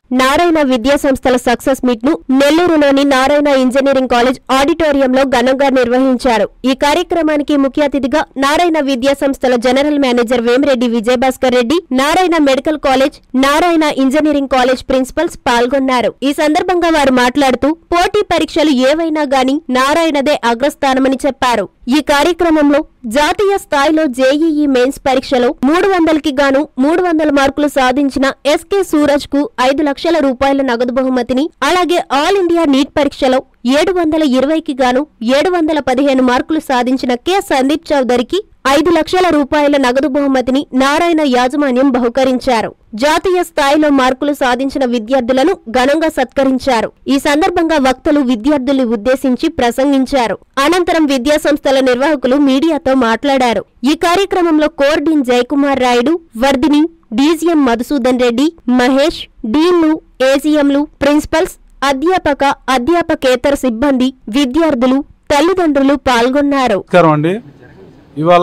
నారాయణ విద్యా సంస్థల success meet ను నెల్లూరులోని నారాయణ ఇంజనీరింగ్ కాలేజ్ ఆడిటోరియంలో ఘనంగా నిర్వహించారు. ఈ కార్యక్రమానికి ముఖ్య అతిథిగా నారాయణ విద్యా సంస్థల general manager Vemireddy Vijayabhaskar Reddy, Narayana medical college, Narayana engineering college principals పాల్గొన్నారు. ఈ సందర్భంగా వారు మాట్లాడుతూ పోటీ పరీక్షలు ఏవైనా గాని నారాయణదే అగ్రస్థానమని చెప్పారు. ఈ కార్యక్రమంలో జాతీయ స్థాయిలో జేఈఈ మెయిన్స్ పరీక్షలో 300కి గాను 300 మార్కులు సాధించిన ఎస్కే సూరజ్ కు 5 లక్షల రూపాయల నగదు బహుమతిని, అలాగే ఆల్ ఇండియా నీట్ పరీక్షలో 720కి గాను 715 మార్కులు సాధించిన కె సందీప్ చౌదరికి 5 లక్షల రూపాయల నగదు బహుమతిని నారాయణ యాజమాన్యం బహుకరించారు. జాతీయ స్థాయిలో మార్కులు సాధించిన విద్యార్థులను ఘనంగా సత్కరించారు. ఈ సందర్భంగా వక్తలు విద్యార్థుల్ని ఉద్దేశించి ప్రసంగించారు. అనంతరం విద్యా సంస్థల నిర్వాహకులు మీడియాతో మాట్లాడారు. ఈ కార్యక్రమంలో core dean Jayakumar Rayudu, Vardhini, DGM Madhusudan Reddy, Mahesh, డీన్లు, ఏజీఎంలు, ప్రిన్సిపల్స్, అధ్యాపక, అధ్యాపకేతర సిబ్బంది, విద్యార్థులు, తల్లిదండ్రులు పాల్గొన్నారు. ఇవాళ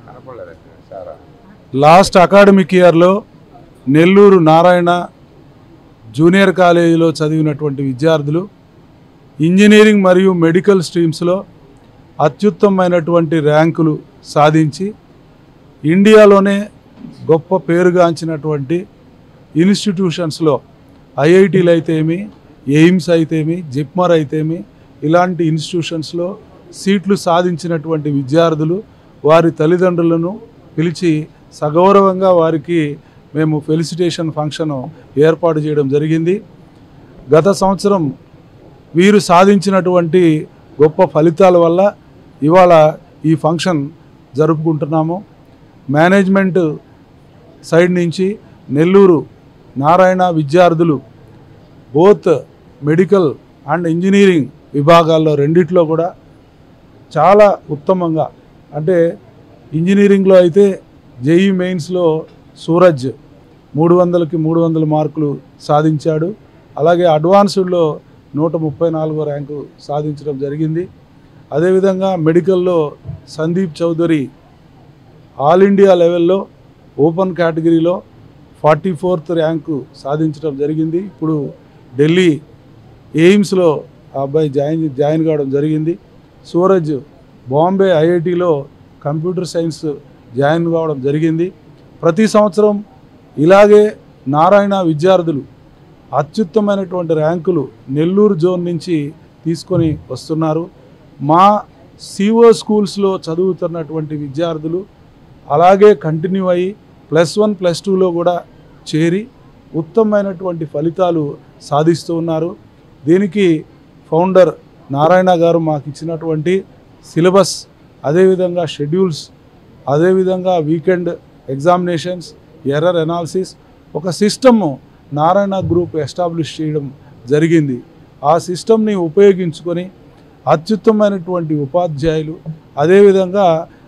లాస్ట్ అకాడమిక్ ఇయర్లో నెల్లూరు నారాయణ జూనియర్ కాలేజీలో చదివినటువంటి విద్యార్థులు ఇంజనీరింగ్ మరియు మెడికల్ స్ట్రీమ్స్లో అత్యుత్తమమైనటువంటి ర్యాంకులు సాధించి ఇండియాలోనే గొప్ప పేరుగాంచినటువంటి ఇన్స్టిట్యూషన్స్లో ఐఐటీలు అయితేమి, ఎయిమ్స్ అయితేమి, జిప్మర్ అయితేమి ఇలాంటి ఇన్స్టిట్యూషన్స్లో సీట్లు సాధించినటువంటి విద్యార్థులు వారి తల్లిదండ్రులను పిలిచి సగౌరవంగా వారికి మేము ఫెలిసిటేషన్ ఫంక్షన్ ఏర్పాటు చేయడం జరిగింది. గత సంవత్సరం వీరు సాధించినటువంటి గొప్ప ఫలితాల వల్ల ఇవాళ ఈ ఫంక్షన్ జరుపుకుంటున్నాము. మేనేజ్మెంట్ సైడ్ నుంచి నెల్లూరు నారాయణ విద్యార్థులు బోత్ మెడికల్ అండ్ ఇంజనీరింగ్ విభాగాల్లో రెండిట్లో కూడా చాలా ఉత్తమంగా, అంటే ఇంజనీరింగ్లో అయితే జేఈ మెయిన్స్లో సూరజ్ 300కి 300 మార్కులు సాధించాడు. అలాగే అడ్వాన్స్డ్లో 134వ ర్యాంకు సాధించడం జరిగింది. అదేవిధంగా మెడికల్లో సందీప్ చౌదరి ఆల్ ఇండియా లెవెల్లో ఓపెన్ కేటగిరీలో 44th ర్యాంకు సాధించడం జరిగింది. ఇప్పుడు ఢిల్లీ ఎయిమ్స్లో ఆ అబ్బాయి జాయిన్ కావడం జరిగింది. సూరజ్ బాంబే ఐఐటీలో కంప్యూటర్ సైన్స్ జాయిన్ కావడం జరిగింది. ప్రతి సంవత్సరం ఇలాగే నారాయణ విద్యార్థులు అత్యుత్తమైనటువంటి ర్యాంకులు నెల్లూరు జోన్ నుంచి తీసుకొని వస్తున్నారు. మా సిఓ స్కూల్స్లో చదువుతున్నటువంటి విద్యార్థులు అలాగే కంటిన్యూ అయ్యి +1 +2లో కూడా చేరి ఉత్తమమైనటువంటి ఫలితాలు సాధిస్తూ ఉన్నారు. దీనికి ఫౌండర్ నారాయణ గారు మాకు ఇచ్చినటువంటి సిలబస్, అదేవిధంగా షెడ్యూల్స్, అదేవిధంగా వీకెండ్ ఎగ్జామినేషన్స్, ఎర్రర్ అనాలిసిస్, ఒక సిస్టమ్ నారాయణ గ్రూప్ ఎస్టాబ్లిష్ చేయడం జరిగింది. ఆ సిస్టమ్ని ఉపయోగించుకొని అత్యుత్తమైనటువంటి ఉపాధ్యాయులు, అదేవిధంగా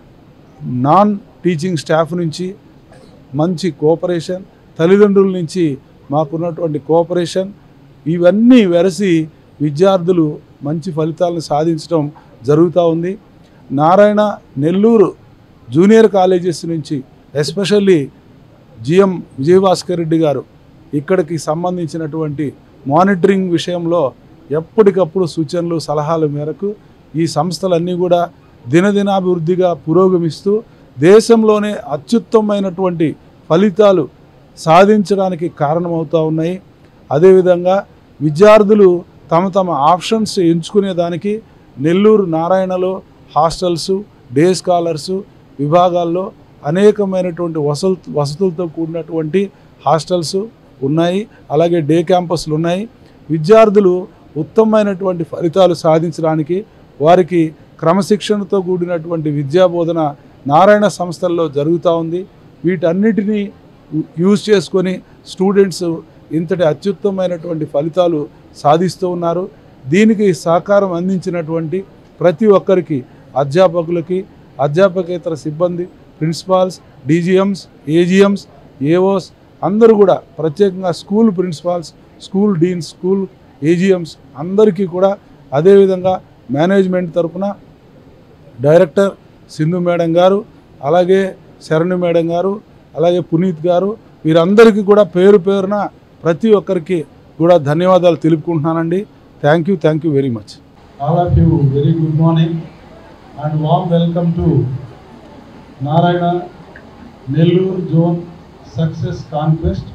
నాన్ టీచింగ్ స్టాఫ్ నుంచి మంచి కోఆపరేషన్, తల్లిదండ్రుల నుంచి మాకున్నటువంటి కోఆపరేషన్, ఇవన్నీ వెరసి విద్యార్థులు మంచి ఫలితాలను సాధించడం జరుగుతూ ఉంది. నారాయణ నెల్లూరు జూనియర్ కాలేజెస్ నుంచి ఎస్పెషల్లీ జిఎం విజయభాస్కర్ రెడ్డి గారు ఇక్కడికి సంబంధించినటువంటి మానిటరింగ్ విషయంలో ఎప్పటికప్పుడు సూచనలు, సలహాల మేరకు ఈ సంస్థలన్నీ కూడా దినదినాభివృద్ధిగా పురోగమిస్తూ దేశంలోనే అత్యుత్తమైనటువంటి ఫలితాలు సాధించడానికి కారణమవుతూ ఉన్నాయి. అదేవిధంగా విద్యార్థులు తమ తమ ఆప్షన్స్ ఎంచుకునేదానికి నెల్లూరు నారాయణలో హాస్టల్సు, డే స్కాలర్సు విభాగాల్లో అనేకమైనటువంటి వసతులతో కూడినటువంటి హాస్టల్స్ ఉన్నాయి, అలాగే డే క్యాంపస్లు ఉన్నాయి. విద్యార్థులు ఉత్తమమైనటువంటి ఫలితాలు సాధించడానికి వారికి క్రమశిక్షణతో కూడినటువంటి విద్యాబోధన నారాయణ సంస్థల్లో జరుగుతూ ఉంది. వీటన్నిటినీ యూజ్ చేసుకొని స్టూడెంట్స్ ఇంతటి అత్యుత్తమైనటువంటి ఫలితాలు సాధిస్తూ ఉన్నారు. దీనికి సహకారం అందించినటువంటి ప్రతి ఒక్కరికి, అధ్యాపకులకి, అధ్యాపకేతర సిబ్బంది, ప్రిన్సిపాల్స్, డీజీఎంస్, ఏజీఎంస్, ఏఓస్ అందరూ కూడా, ప్రత్యేకంగా school principals, school deans, school AGMs అందరికీ కూడా, అదేవిధంగా మేనేజ్మెంట్ తరఫున డైరెక్టర్ సింధు మేడం గారు, అలాగే శరణు మేడం గారు, అలాగే పునీత్ గారు, వీరందరికీ కూడా పేరు పేరున ప్రతి ఒక్కరికి కూడా ధన్యవాదాలు తెలుపుకుంటున్నానండి. Thank you very much. All of you, very good morning and warm welcome to Narayana Nellore Zone Success Conquest.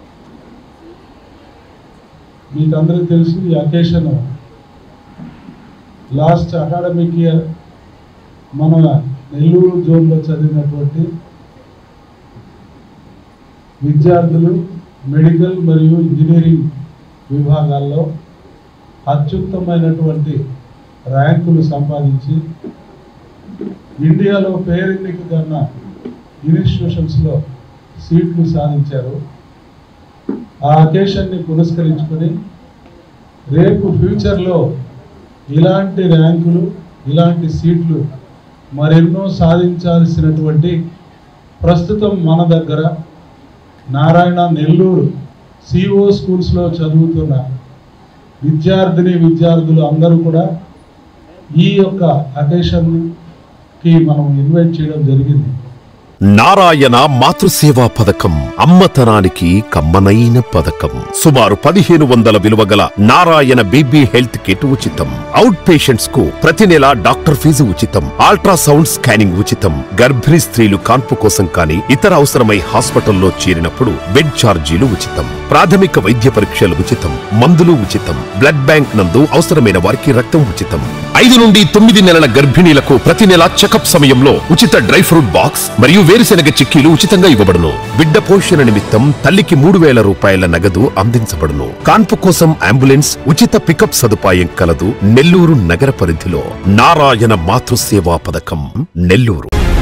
మీకు అందరికీ తెలుసు ఈ అకేషన్ లాస్ట్ అకాడమిక్ ఇయర్ మన నెల్లూరు జోన్లో చదివినటువంటి విద్యార్థులు మెడికల్ మరియు ఇంజనీరింగ్ విభాగాల్లో అత్యుత్తమైనటువంటి ర్యాంకులు సంపాదించి ఇండియాలో పేరెన్నికగన్న ఇన్స్టిట్యూషన్స్లో సీట్లు సాధించారు. ఆ అకేషన్ని పురస్కరించుకొని రేపు ఫ్యూచర్లో ఇలాంటి ర్యాంకులు ఇలాంటి సీట్లు మరెన్నో సాధించాల్సినటువంటి ప్రస్తుతం మన దగ్గర నారాయణ నెల్లూరు సిఓ స్కూల్స్లో చదువుతున్న విద్యార్థులు అందరూ కూడా ఈ యొక్క అకేషన్కి మనం ఇన్వైట్ చేయడం జరిగింది. నారాయణ మాతృసేవా పథకం అమ్మతనానికి కమ్మనైన పథకం. సుమారు 1500 విలువగల నారాయణ బీబీ హెల్త్ కిట్ ఉచితం. అవుట్ పేషెంట్స్ కు ప్రతి నెల డాక్టర్ ఫీజు ఉచితం. అల్ట్రాసౌండ్ స్కానింగ్ ఉచితం. గర్భిణీ స్త్రీలు కాన్పు కోసం కానీ ఇతర అవసరమై హాస్పిటల్లో చేరినప్పుడు బెడ్ ఛార్జీలు ఉచితం. ప్రాథమిక వైద్య పరీక్షలు ఉచితం. మందులు ఉచితం. బ్లడ్ బ్యాంక్ నందు అవసరమైన వారికి రక్తం ఉచితం. 5 నుండి 9 నెలల గర్భిణీలకు ప్రతి నెల చెకప్ సమయంలో ఉచిత డ్రై ఫ్రూట్ బాక్స్ మరియు వేరుశెనగ చిక్కీలు ఉచితంగా ఇవ్వబడును. బిడ్డ పోషణ నిమిత్తం తల్లికి 3000 రూపాయల నగదు అందించబడును. కాన్పు కోసం అంబులెన్స్ ఉచిత పికప్ సదుపాయం కలదు. నెల్లూరు నగర పరిధిలో నారాయణ మాతృసేవా పథకం నెల్లూరు.